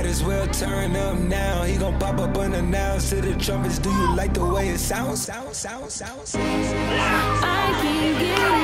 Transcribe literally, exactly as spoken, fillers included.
might as well turn up now. He gon' pop up unannounced to the trumpets. Do you like the way it sounds? Sound, sound, sound, sound. I can't get